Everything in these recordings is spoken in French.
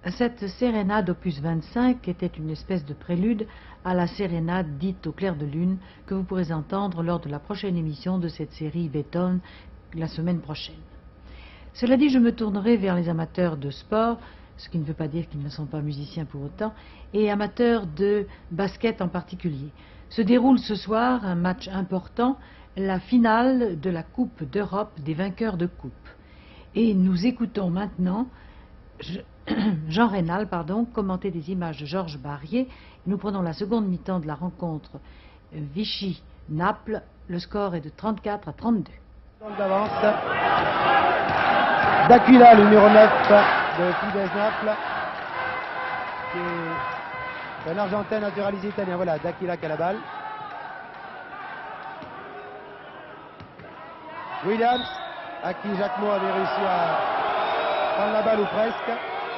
Cette sérénade opus 25 était une espèce de prélude à la sérénade dite au clair de lune que vous pourrez entendre lors de la prochaine émission de cette série Beethoven la semaine prochaine. Cela dit, je me tournerai vers les amateurs de sport, ce qui ne veut pas dire qu'ils ne sont pas musiciens pour autant, et amateurs de basket en particulier. Se déroule ce soir un match important, la finale de la Coupe d'Europe des vainqueurs de coupe. Et nous écoutons maintenant Jean Rénal, commenter des images de Georges Barrier. Nous prenons la seconde mi-temps de la rencontre Vichy-Naples. Le score est de 34-32. D'avance, D'Aquila, le numéro 9 de Fidesz Naples, qui est un Argentin naturalisé italien. Voilà, D'Aquila qui a la balle. Williams, à qui Jacquemot avait réussi à prendre la balle ou presque.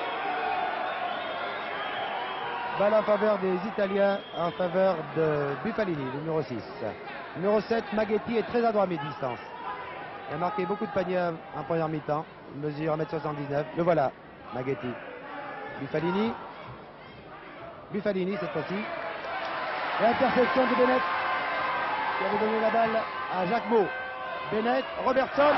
Balle en faveur des Italiens, en faveur de Buffalini, le numéro 6. Numéro 7, Maghetti est très adroit à mi-distance. Il a marqué beaucoup de paniers en première mi-temps. Il mesure 1m79. Le voilà, Maghetti. Buffalini. Buffalini cette fois-ci. Et interception de Bennett, qui avait donné la balle à Jacquemot. Bennett, Robertson.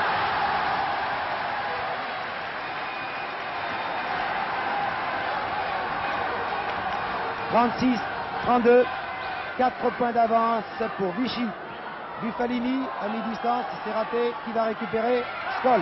« 36-32, 4 points d'avance pour Vichy. Buffalini à mi-distance, c'est raté. Qui va récupérer? Scholl.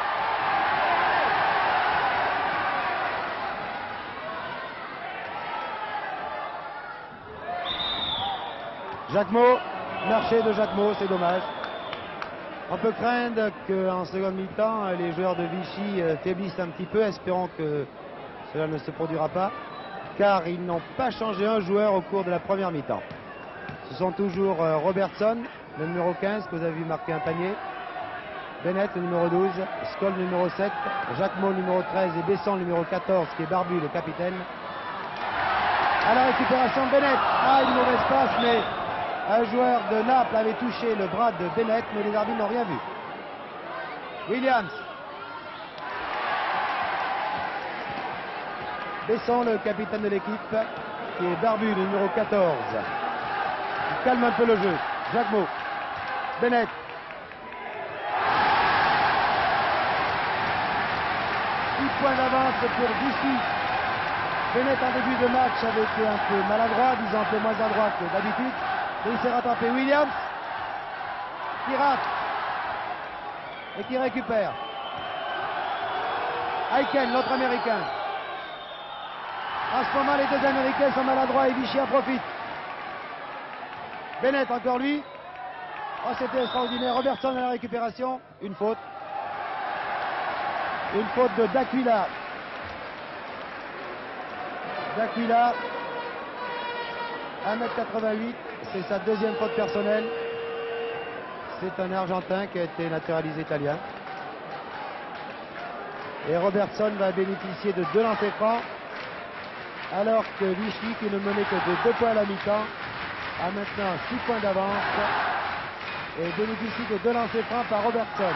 Jacquemot, marché de Jacquemot, c'est dommage. On peut craindre qu'en seconde mi-temps, les joueurs de Vichy faiblissent un petit peu, espérons que cela ne se produira pas, car ils n'ont pas changé un joueur au cours de la première mi-temps. Ce sont toujours Robertson, le numéro 15, que vous avez vu marquer un panier, Bennett, le numéro 12, Scholl, le numéro 7, Jacquemot, le numéro 13, et Besson, le numéro 14, qui est Barbu, le capitaine. À la récupération de Bennett, une mauvaise passe, mais un joueur de Naples avait touché le bras de Bennett, mais les arbitres n'ont rien vu. Williams. Besson, le capitaine de l'équipe, qui est Barbu, le numéro 14. Il calme un peu le jeu. Jacquemot. Bennett. Points d'avance pour Vichy. Bennett en début de match avait été un peu maladroit, disons un peu moins à droite que d'habitude. Et il s'est rattrapé. Williams qui rate et qui récupère. Aiken, l'autre américain. En ce moment, les deux américains sont maladroits et Vichy en profite. Bennett, encore lui. Oh, c'était extraordinaire. Robertson à la récupération. Une faute. Une faute de D'Aquila. D'Aquila, 1m88, c'est sa deuxième faute personnelle. C'est un Argentin qui a été naturalisé italien. Et Robertson va bénéficier de 2 lancers francs, alors que Vichy, qui ne menait que de 2 points à la mi-temps, a maintenant 6 points d'avance et bénéficie de 2 lancers francs par Robertson.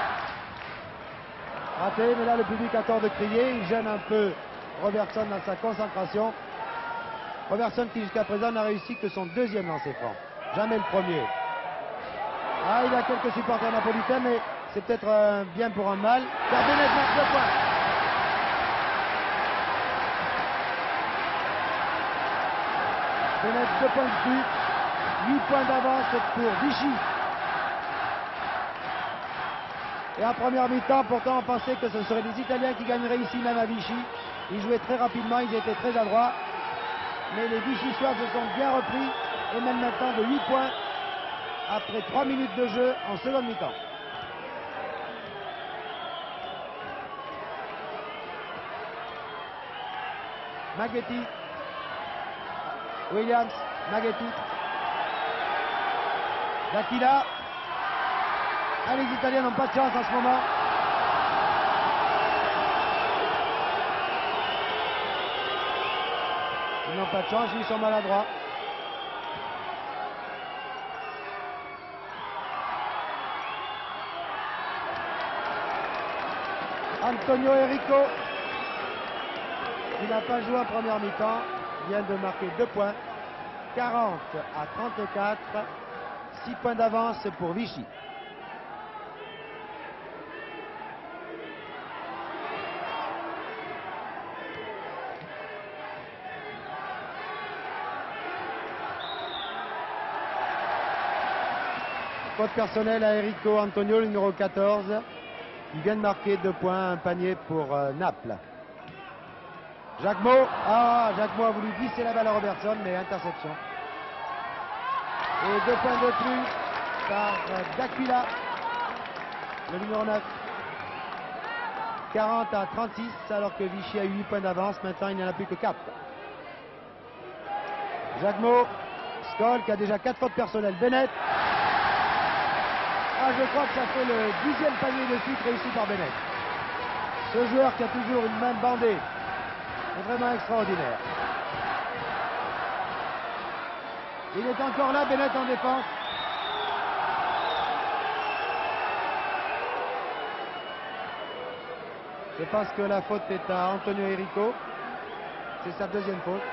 Raté, mais là le public a tort de crier, il gêne un peu Robertson dans sa concentration. Robertson qui jusqu'à présent n'a réussi que son deuxième lancer franc, jamais le premier. Il y a quelques supporters napolitains, mais c'est peut-être un bien pour un mal, car Bennett marque 2 points. Bennett 2 points de but, 8 points d'avance pour Vichy. Et en première mi-temps, pourtant, on pensait que ce seraient les Italiens qui gagneraient ici, même à Vichy. Ils jouaient très rapidement, ils étaient très adroits. Mais les Vichysois se sont bien repris et mènent maintenant de 8 points après 3 minutes de jeu en seconde mi-temps. Maghetti. Williams, Maghetti. D'Aquila. Les Italiens n'ont pas de chance en ce moment. Ils n'ont pas de chance, ils sont maladroits. Antonio Enrico. qui n'a pas joué en première mi-temps, vient de marquer 2 points. 40 à 34. 6 points d'avance pour Vichy. Faute personnelle à Enrico Antonio, le numéro 14. Il vient de marquer 2 points, un panier pour Naples. Jacquemot, Jacquemot a voulu glisser la balle à Robertson, mais interception. Et 2 points de plus par D'Aquila, le numéro 9. 40 à 36, alors que Vichy a eu 8 points d'avance. Maintenant, il n'y en a plus que 4. Jacquemot, Skoll qui a déjà 4 fautes personnelles. Bennett. Je crois que ça fait le 10e panier de suite réussi par Bennett. Ce joueur qui a toujours une main bandée est vraiment extraordinaire. Il est encore là, Bennett en défense. Je pense que la faute est à Antonio Enrico. C'est sa 2e faute.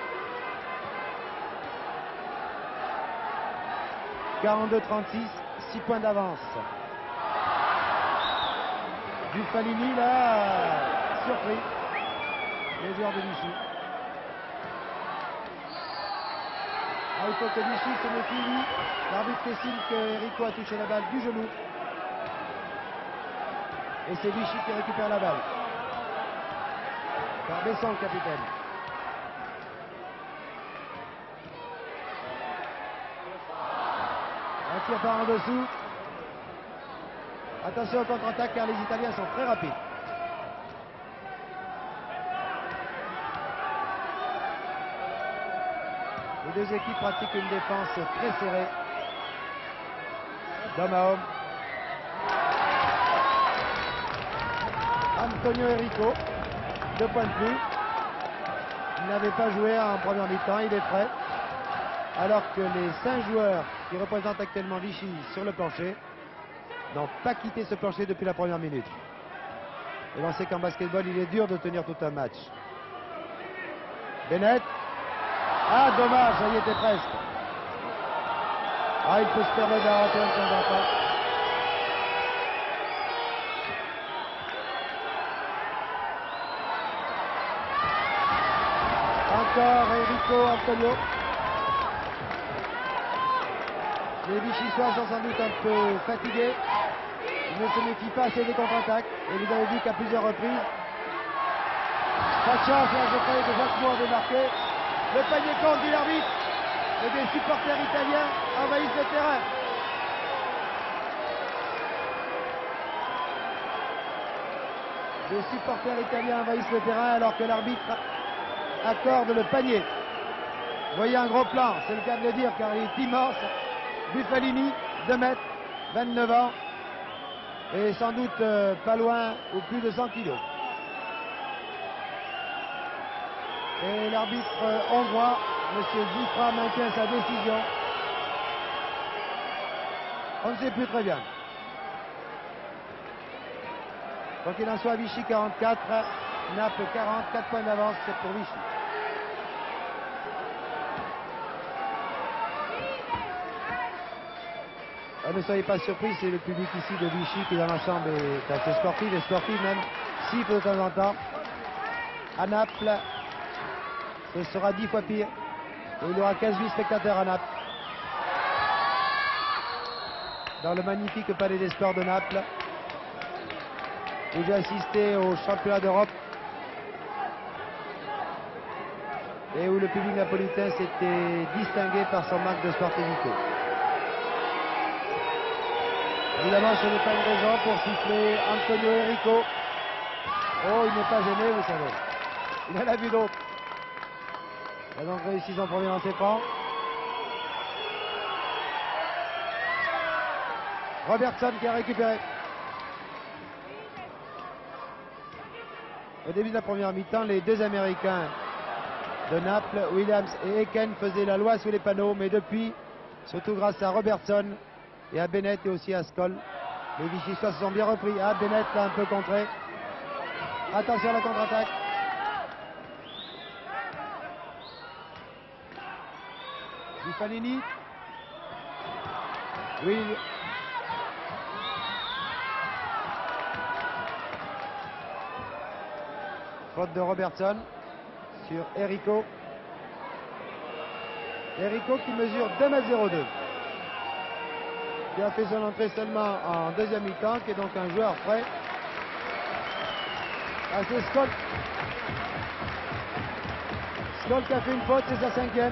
42-36, 6 points d'avance. Buffalini là, surpris. Les joueurs de Vichy. Il faut que Vichy se méfie, lui. L'arbitre estime que Enrico a touché la balle du genou. Et c'est Vichy qui récupère la balle. Par Besson, le capitaine. Un tir par en dessous. Attention au contre-attaque car les Italiens sont très rapides. Les deux équipes pratiquent une défense très serrée. D'homme à homme. Antonio Enrico, 2 points de plus. Il n'avait pas joué en première mi-temps, il est prêt. Alors que les 5 joueurs qui représentent actuellement Vichy sur le plancher n'ont pas quitté ce plancher depuis la première minute. Et l'on sait qu'en basketball, il est dur de tenir tout un match. Bennett. Dommage, ça y était presque. Il peut se permettre d'arrêter un temps d'attaque. Encore Enrico Antonio. Les Vichysois sont sans doute un peu fatigués. Ils ne se méfient pas assez des contre-attaques. Et vous avez vu qu'à plusieurs reprises, pas de chance, là je croyais que Jacquemot avait marqué. Le panier compte, dit l'arbitre. Et des supporters italiens envahissent le terrain. Des supporters italiens envahissent le terrain alors que l'arbitre accorde le panier. Vous voyez un gros plan, c'est le cas de le dire car il est immense. Buffalini, 2 mètres, 29 ans, et sans doute pas loin ou plus de 100 kilos. Et l'arbitre hongrois, M. Zifra, maintient sa décision. On ne sait plus très bien. Quoi qu'il en soit, Vichy 44, Naples 40, 4 points d'avance pour Vichy. Ne soyez pas surpris, c'est le public ici de Vichy qui dans l'ensemble est assez sportif, et sportif même, siffle de temps en temps. À Naples, ce sera 10 fois pire. Et il y aura 15 spectateurs à Naples. Dans le magnifique palais des sports de Naples, où j'ai assisté au championnat d'Europe et où le public napolitain s'était distingué par son manque de sportivité. Évidemment, ce n'est pas une raison pour siffler Antonio Enrico. Il n'est pas gêné, vous savez. Il en a vu d'autres. Il a donc réussi son premier lancer franc. Robertson qui a récupéré. Au début de la première mi-temps, les 2 Américains de Naples, Williams et Eken, faisaient la loi sous les panneaux, mais depuis, surtout grâce à Robertson et à Bennett et aussi à Skoll, les Vichysois se sont bien repris. Bennett l'a un peu contré. Attention à la contre-attaque. Bufalini. Oui. Faute de Robertson sur Errico. Errico qui mesure 2,02 m. Qui a fait son entrée seulement en deuxième mi-temps, qui est donc un joueur frais. Ah, c'est Scott. Scott qui a fait une faute, c'est sa 5e.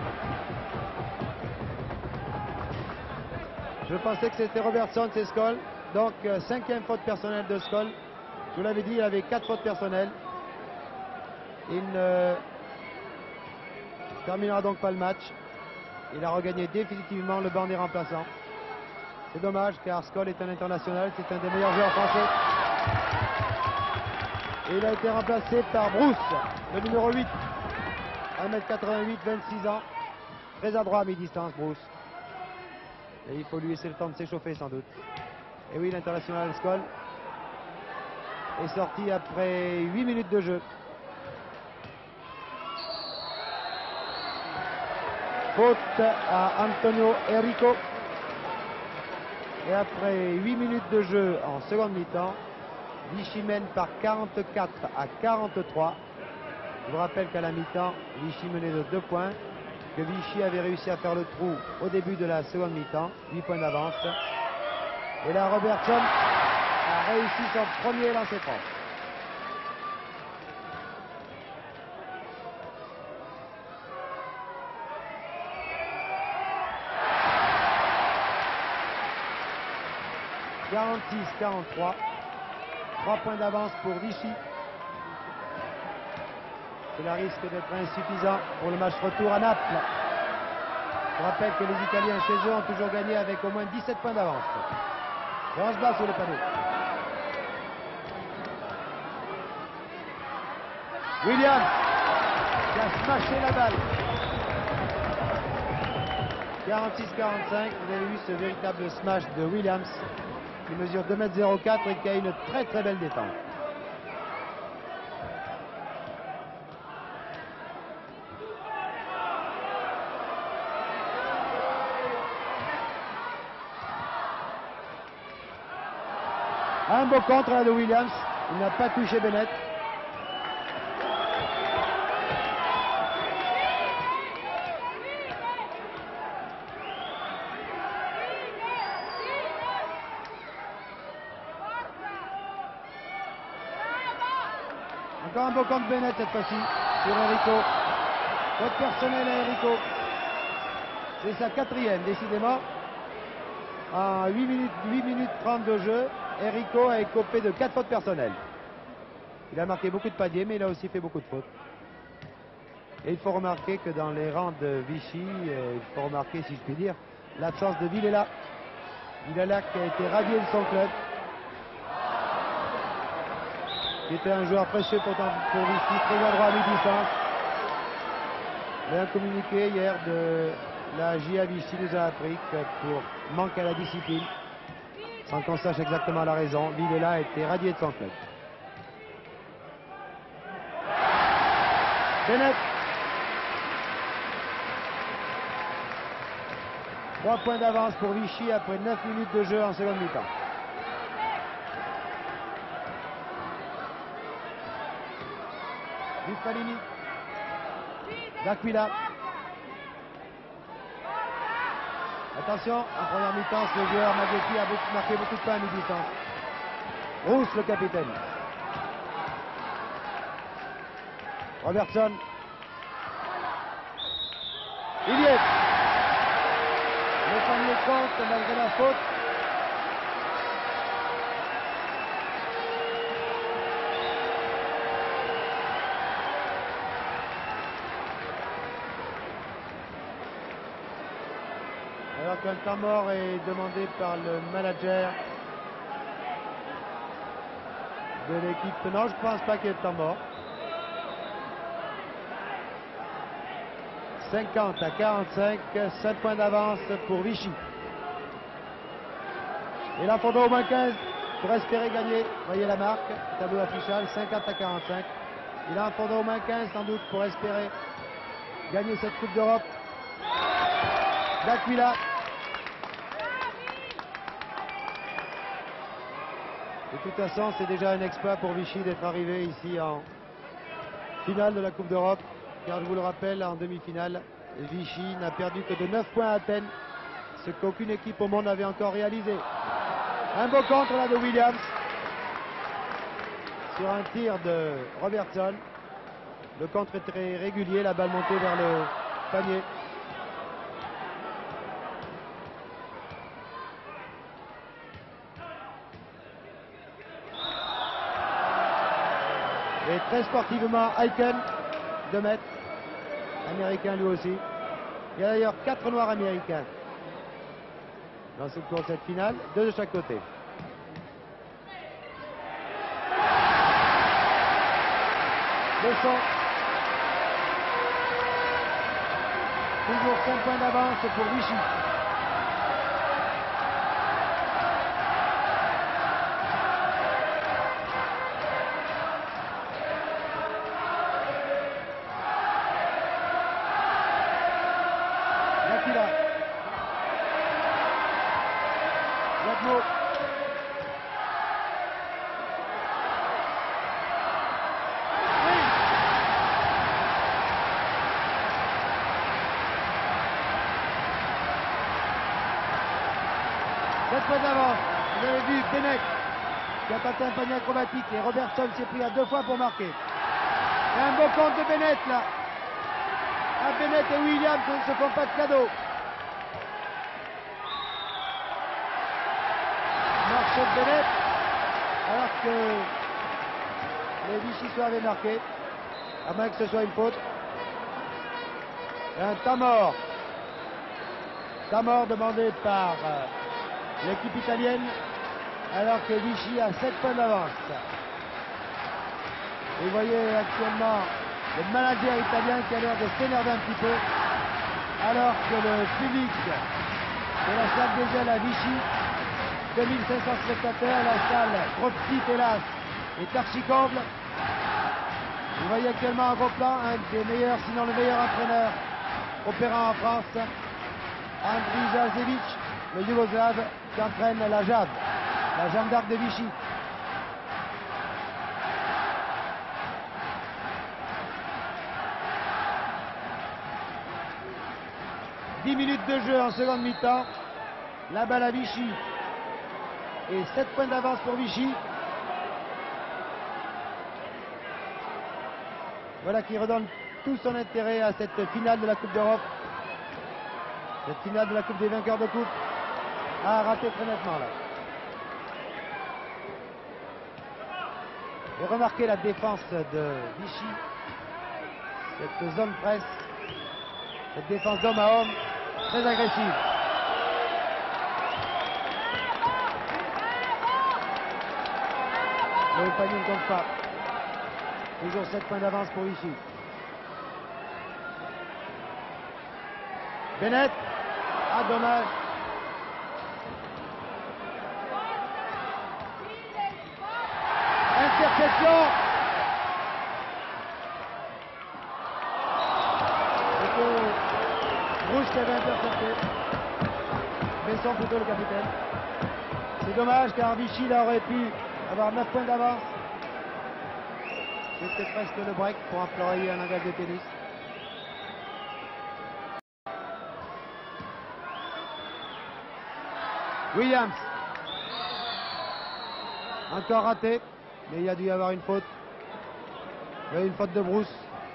Je pensais que c'était Robertson, c'est Skoll. Donc 5e faute personnelle de Skoll. Je vous l'avais dit, il avait 4 fautes personnelles. Il ne terminera donc pas le match. Il a regagné définitivement le banc des remplaçants. C'est dommage car Skoll est un international, c'est un des meilleurs joueurs français. Et il a été remplacé par Bruce, le numéro 8. 1,88 m, 26 ans. Très adroit à mi-distance, Bruce. Et il faut lui laisser le temps de s'échauffer sans doute. Et oui, l'international Skoll est sorti après 8 minutes de jeu. Faute à Antonio Errico. Et après 8 minutes de jeu en seconde mi-temps, Vichy mène par 44 à 43. Je vous rappelle qu'à la mi-temps, Vichy menait de 2 points, que Vichy avait réussi à faire le trou au début de la seconde mi-temps, 8 points d'avance. Et là, Robertson a réussi son premier lancer franc. « 46-43. 3 points d'avance pour Vichy. Cela risque d'être insuffisant pour le match retour à Naples. Je rappelle que les Italiens chez eux ont toujours gagné avec au moins 17 points d'avance. Et on se bat sur le panneau. Williams qui a smashé la balle. 46-45, vous avez vu ce véritable smash de Williams qui mesure 2,04 m et qui a une très très belle défense. Un beau contre là de Williams, il n'a pas touché Bennett. Encore un beau contre Bennett cette fois-ci sur Errico. Faute personnelle à Errico. C'est sa 4e décidément. En 8 minutes 30 de jeu, Errico a écopé de 4 fautes personnelles. Il a marqué beaucoup de paniers, mais il a aussi fait beaucoup de fautes. Et il faut remarquer que dans les rangs de Vichy, il faut remarquer, si je puis dire, l'absence de Villela. Villela qui a été radié de son club. Qui était un joueur précieux pour Vichy, très adroit à mi-distance. Mais un communiqué hier de la JA Vichy nous a appris que pour manque à la discipline, sans qu'on sache exactement la raison, Villela a été radié de son club. Bennett. 3 points d'avance pour Vichy après 9 minutes de jeu en seconde mi-temps. Bufalini. D'Aquila. Attention, en première mi-temps, ce joueur Magnetti a marqué beaucoup de points à mi-distance. Rousse, le capitaine. Robertson. Il y est. Le panier compte malgré la faute. Alors qu'un temps mort est demandé par le manager de l'équipe. Non, je ne pense pas qu'il y ait de temps mort. 50 à 45, 7 points d'avance pour Vichy. Et là, il faudra au moins 15 pour espérer gagner. Voyez la marque, tableau affichage, 50 à 45. Il en faudra au moins 15 sans doute pour espérer gagner cette Coupe d'Europe. d'Aquila. De toute façon, c'est déjà un exploit pour Vichy d'être arrivé ici en finale de la Coupe d'Europe. Car je vous le rappelle, en demi-finale, Vichy n'a perdu que de 9 points à Athènes, ce qu'aucune équipe au monde n'avait encore réalisé. Un beau contre là de Williams sur un tir de Robertson. Le contre est très régulier, la balle montée vers le panier. Et très sportivement, Aiken, 2 mètres, américain lui aussi. Il y a d'ailleurs 4 noirs américains dans cette course finale, 2 de chaque côté. Besson. Toujours 5 points d'avance pour Vichy. Nakila. Jacquemot. Points d'avance. Vous avez vu Bennett qui a tenté un panier acrobatique et Robertson s'est pris à 2 fois pour marquer. Et un beau compte de Bennett là. Bennett et Williams ne se font pas de cadeau. Marché de Bennett alors que les Vichysois avaient marqué, à moins que ce soit une faute. Et un temps mort. Temps mort demandé par l'équipe italienne, alors que Vichy a 7 points d'avance. Vous voyez actuellement le manager italien qui a l'air de s'énerver un petit peu, alors que le public de la salle des Gels à Vichy, 2500 spectateurs, la salle trop petite hélas est archi comble. Vous voyez actuellement en gros plan un des meilleurs, sinon le meilleur entraîneur opérant en France, Andriy Jazevich, le Yougoslave qui entraîne la JAV, la Jeanne d'Arc de Vichy. « 10 minutes de jeu en seconde mi-temps. La balle à Vichy. Et 7 points d'avance pour Vichy. Voilà qui redonne tout son intérêt à cette finale de la Coupe d'Europe. Cette finale de la Coupe des vainqueurs de coupe a raté très nettement là. Et remarquez la défense de Vichy. Cette zone presse. Cette défense d'homme à homme. Très agressive. Le panier ne compte pas. Toujours 7 points d'avance pour Vichy. Bennett. Ah, dommage. Interception. C'était Rouge qui avait intercepté. Besson plutôt le capitaine. C'est dommage car Vichy là aurait pu avoir 9 points d'avance. C'était presque le break pour employer un langage de tennis. Williams. Encore raté, mais il y a dû y avoir une faute. Oui, une faute de Bruce.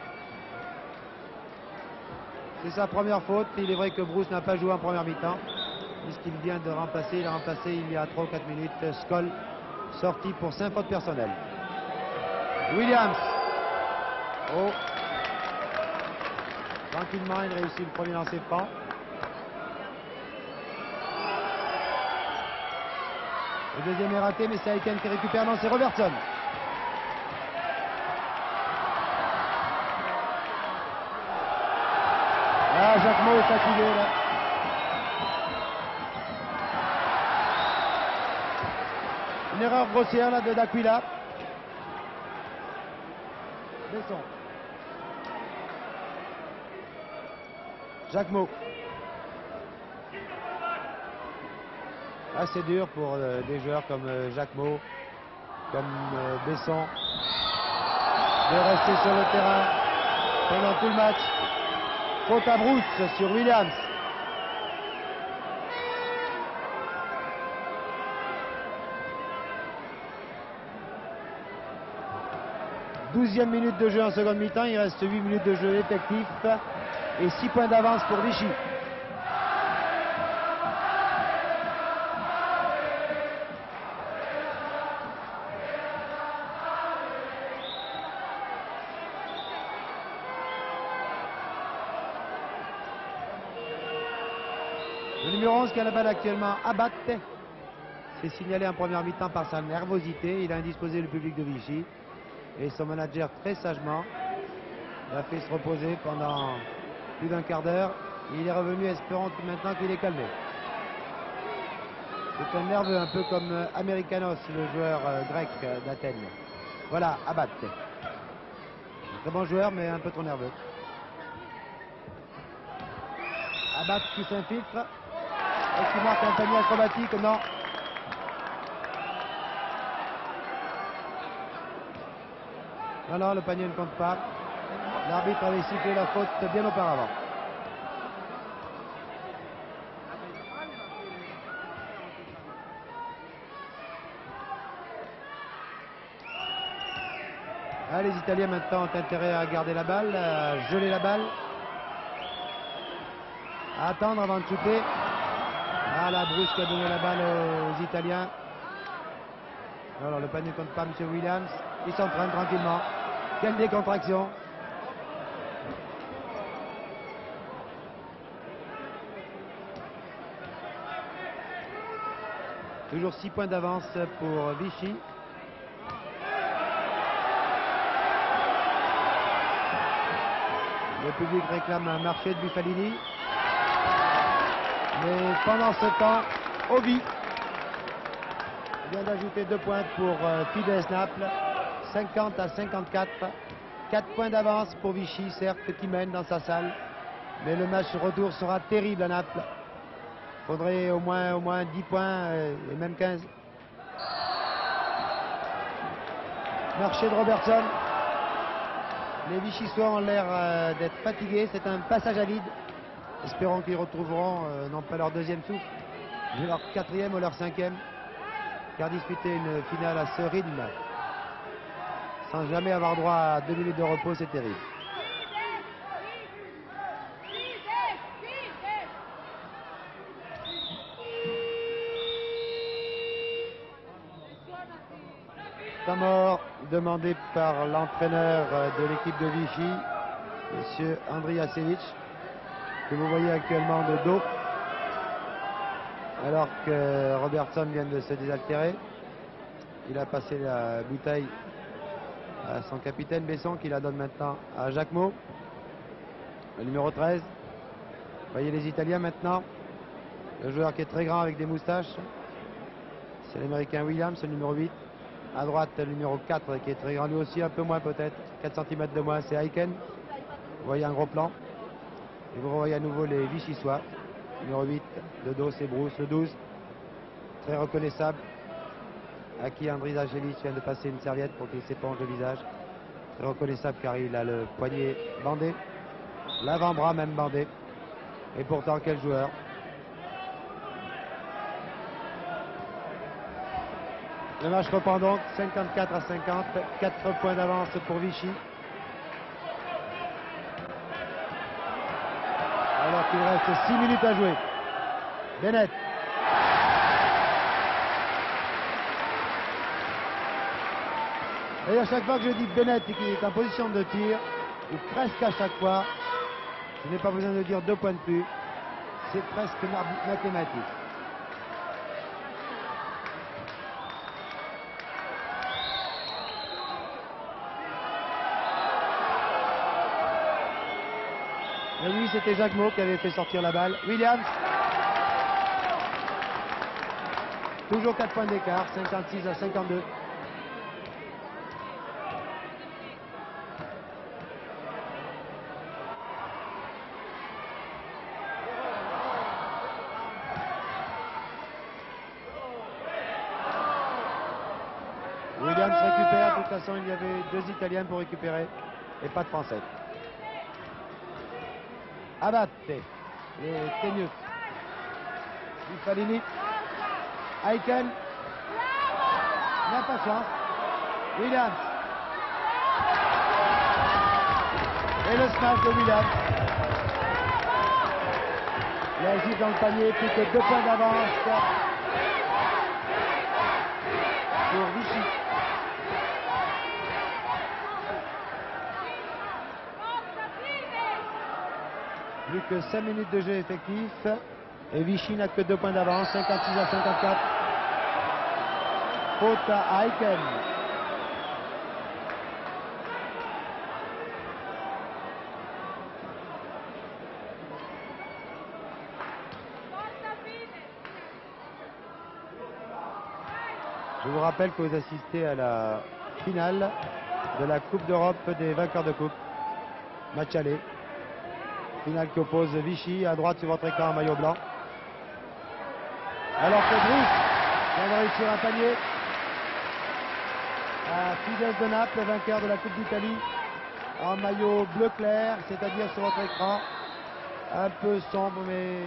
C'est sa première faute. Il est vrai que Bruce n'a pas joué en première mi-temps, puisqu'il vient de remplacer. Il a remplacé il y a 3 ou 4 minutes Skoll, sorti pour 5 fautes personnelles. Williams. Oh. Tranquillement, il réussit le premier lancer franc. Le deuxième est raté, mais c'est Aiken qui récupère. Non, c'est Robertson. Ah, Jacquemot est fatigué là. Une erreur grossière là de d'Aquila. Besson. Jacquemot. assez dur pour des joueurs comme Jacquemot, comme Besson, de rester sur le terrain pendant tout le match. Faute à Bruce sur Williams. Douzième minute de jeu en seconde mi-temps, il reste 8 minutes de jeu effectif et 6 points d'avance pour Vichy. Le numéro 11 qui a la balle actuellement, Abad, s'est signalé en première mi-temps par sa nervosité. Il a indisposé le public de Vichy. Et son manager, très sagement, l'a fait se reposer pendant plus d'un quart d'heure. Il est revenu espérant maintenant qu'il est calmé. C'est un nerveux, un peu comme Americanos, le joueur grec d'Athènes. Voilà, Abad. Un très bon joueur, mais un peu trop nerveux. Abad qui s'infiltre. Est-ce qu'il marque un panier acrobatique? Non. Non, le panier ne compte pas. L'arbitre avait sifflé la faute bien auparavant. Ah, les Italiens maintenant ont intérêt à garder la balle, à geler la balle, à attendre avant de shooter. Ah, la brusque a donné la balle aux Italiens. Alors le panier ne compte pas, M. Williams. Il s'entraîne tranquillement. Quelle décontraction. Toujours 6 points d'avance pour Vichy. Le public réclame un marché de Buffalini. Mais pendant ce temps, Ovi vient d'ajouter 2 points pour Fides Naples. 50 à 54. 4 points d'avance pour Vichy, certes, qui mène dans sa salle. Mais le match retour sera terrible à Naples. Il faudrait au moins 10 points et même 15. Marché de Robertson. Les Vichysois ont l'air d'être fatigués. C'est un passage à vide. Espérons qu'ils retrouveront non pas leur deuxième souffle, mais leur quatrième ou leur cinquième. Car disputer une finale à ce rythme, sans jamais avoir droit à 2 minutes de repos, c'est terrible. Temps mort demandé par l'entraîneur de l'équipe de Vichy, M. Andrijasevic, que vous voyez actuellement de dos, alors que Robertson vient de se désaltérer. Il a passé la bouteille à son capitaine Besson, qui la donne maintenant à Jacquemot, le numéro 13. Vous voyez les Italiens maintenant. Le joueur qui est très grand avec des moustaches, c'est l'Américain Williams, le numéro 8. À droite, le numéro 4 qui est très grand, lui aussi un peu moins peut-être, 4 cm de moins, c'est Aiken. Vous voyez un gros plan. Et vous voyez à nouveau les Vichysois. Numéro 8, de dos, c'est Bruce, le 12. Très reconnaissable. À qui Andrijasevic vient de passer une serviette pour qu'il s'éponge le visage. Très reconnaissable car il a le poignet bandé. L'avant-bras même bandé. Et pourtant, quel joueur. Le match reprend donc 54 à 50. 4 points d'avance pour Vichy. Alors qu'il reste 6 minutes à jouer. Bennett. Et à chaque fois que je dis Bennett et qu'il est en position de tir, ou presque à chaque fois, je n'ai pas besoin de dire 2 points de plus. C'est presque mathématique. Et oui, c'était Jacquemot qui avait fait sortir la balle. Williams. Toujours 4 points d'écart, 56 à 52. toute façon, il y avait 2 Italiens pour récupérer et pas de Français. Abate, les Tenius. Buffalini. Aiken. L'impatience. Williams. Et le smash de Williams. La Égypte dans le panier, plus que 2 points d'avance pour Vichy. Plus que 5 minutes de jeu effectif. Et Vichy n'a que 2 points d'avance, 56 à 54. Faute à Aiken. Je vous rappelle que vous assistez à la finale de la Coupe d'Europe des vainqueurs de coupe. Match aller. Finale qui oppose Vichy à droite sur votre écran en maillot blanc. Alors que Bruce vient de réussir un panier à Fidesz de Naples, vainqueur de la Coupe d'Italie, en maillot bleu clair, c'est-à-dire sur votre écran. Un peu sombre, mais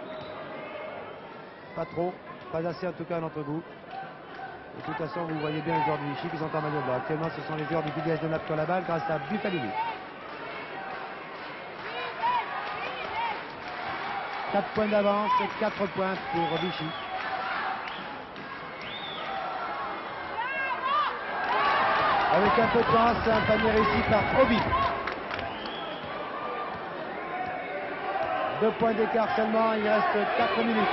pas trop. Pas assez en tout cas à notre goût. De toute façon, vous voyez bien les joueurs de Vichy qui sont en maillot blanc. Actuellement, ce sont les joueurs du Fidesz de Naples qui ont la balle grâce à Buffalini. 4 points d'avance, 4 points pour Vichy. Avec un peu de chance, un panier réussi par Obi. 2 points d'écart seulement, il reste 4 minutes.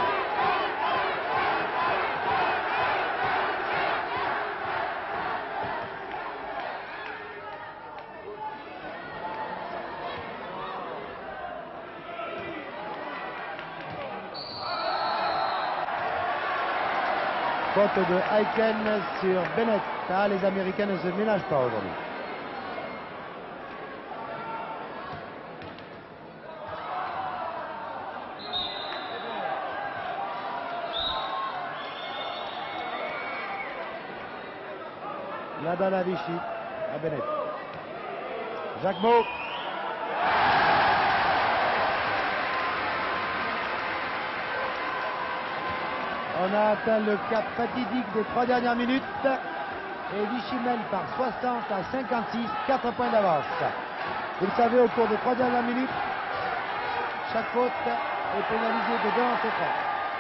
Faute de Aiken sur Bennett. Ah, les Américains ne se ménagent pas aujourd'hui. La balle à Vichy, à Bennett. Jacquemot. On a atteint le cap fatidique des 3 dernières minutes. Et Vichy mène par 60 à 56, 4 points d'avance. Vous le savez, au cours des 3 dernières minutes, chaque faute est pénalisée de 2 en ses francs.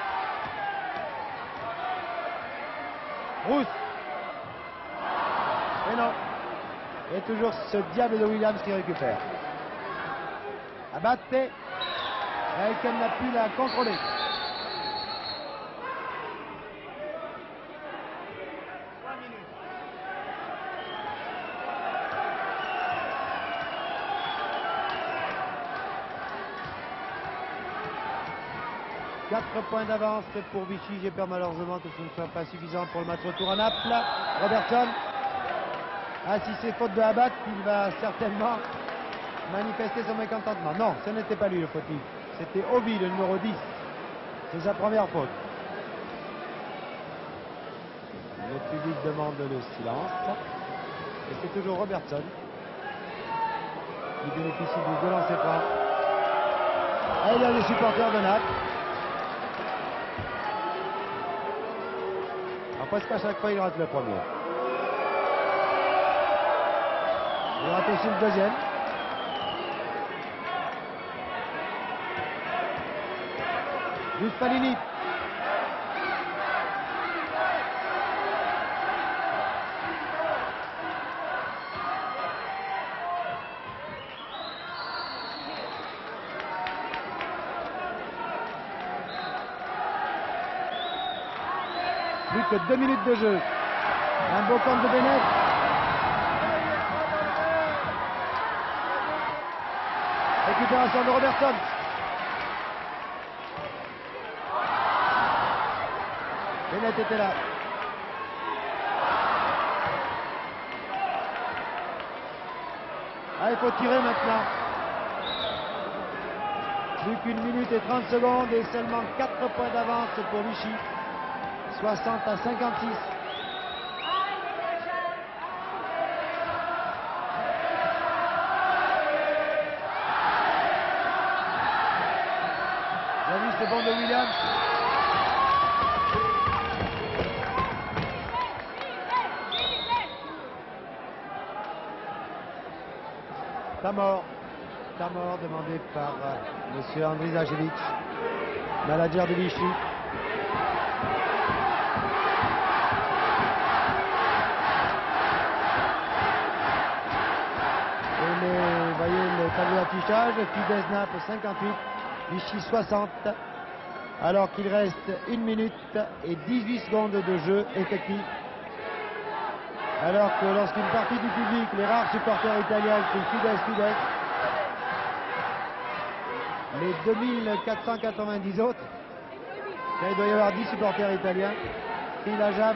Rousse. Et non. Et toujours ce diable de Williams qui récupère. Abate. Aiken n'a pu la contrôler. Quatre points d'avance pour Vichy. J'ai peur malheureusement que ce ne soit pas suffisant pour le match retour à Naples. Robertson. Ah, si c'est faute de Abate, il va certainement manifester son mécontentement. Non, ce n'était pas lui le fautif. C'était Obi, le numéro 10. C'est sa première faute. Le public demande le silence. Et c'est toujours Robertson qui bénéficie du violent franc. Et il y a les supporters de Naples. Presque à chaque fois, il rate le premier. Il rate aussi le deuxième. Buffalini. Plus que 2 minutes de jeu. Un beau compte de Bennett. Récupération de Robertson. Bennett était là. Ah, il faut tirer maintenant. Plus qu'une minute et 30 secondes et seulement 4 points d'avance pour Vichy. 60 à 56. c'est bon de Williams. Temps mort demandé par M. Andriy Zajevic, manager de Vichy. Et voyez le tableau d'affichage, Fidesz Naples 58, Vichy 60, alors qu'il reste 1 minute et 18 secondes de jeu effectif. Alors que lorsqu'une partie du public, les rares supporters italiens, crient Fidesz, les 2490 autres, là, il doit y avoir 10 supporters italiens, crient la jave.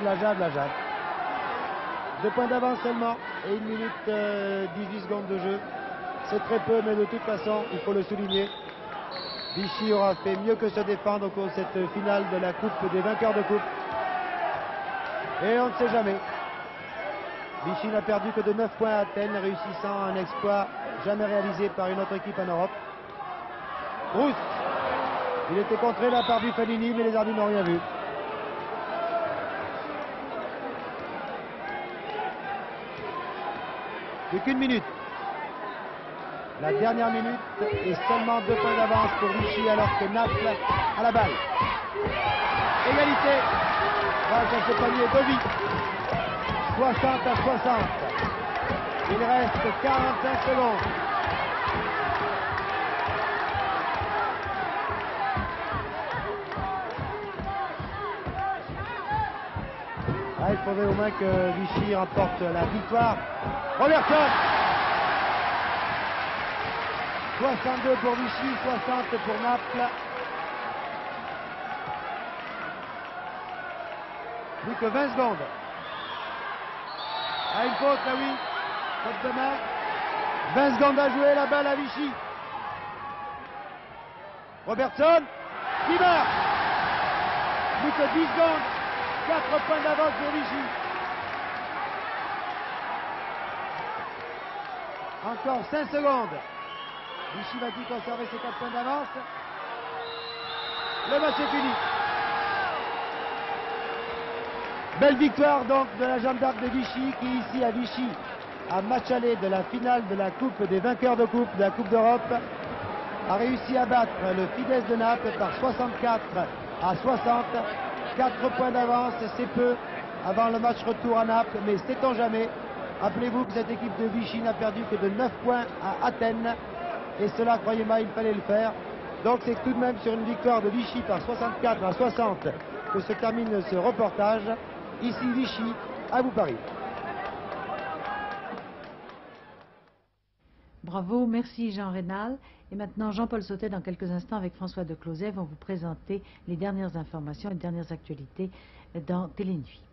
2 points d'avance seulement et 1 minute 18 secondes de jeu. C'est très peu, mais de toute façon, il faut le souligner. Vichy aura fait mieux que se défendre au cours de cette finale de la Coupe des vainqueurs de Coupe. Et on ne sait jamais. Vichy n'a perdu que de 9 points à Athènes, réussissant un exploit jamais réalisé par une autre équipe en Europe. Rousse. Il était contré là par Bufalini, mais les arbitres n'ont rien vu. Plus qu'une minute. La dernière minute et seulement 2 points d'avance pour Vichy alors que Naples a la balle. Égalité. Grâce à ce panier Dovi. 60 à 60. Il reste 45 secondes. Ah, il faudrait au moins que Vichy remporte la victoire. Robertson. 62 pour Vichy, 60 pour Naples. Plus que 20 secondes. Ah, une faute là, oui. Faute de main. 20 secondes à jouer, la balle à Vichy. Robertson qui marque. Plus que 10 secondes. 4 points d'avance pour Vichy. Encore 5 secondes. Vichy va-t-il conserver ses 4 points d'avance? Le match est fini. Belle victoire donc de la Jeanne d'Arc de Vichy qui ici à Vichy, à match aller de la finale de la Coupe des vainqueurs de Coupe, de la Coupe d'Europe, a réussi à battre le Fidesz de Naples par 64 à 60. 4 points d'avance, c'est peu avant le match retour à Naples, mais sait-on jamais. Rappelez-vous que cette équipe de Vichy n'a perdu que de 9 points à Athènes. Et cela, croyez-moi, il fallait le faire. Donc c'est tout de même sur une victoire de Vichy par 64 à 60 que se termine ce reportage. Ici Vichy, à vous Paris. Bravo, merci Jean Rénal. Et maintenant Jean-Paul Sautet, dans quelques instants avec François de Closet, vont vous présenter les dernières informations et les dernières actualités dans Télénuit.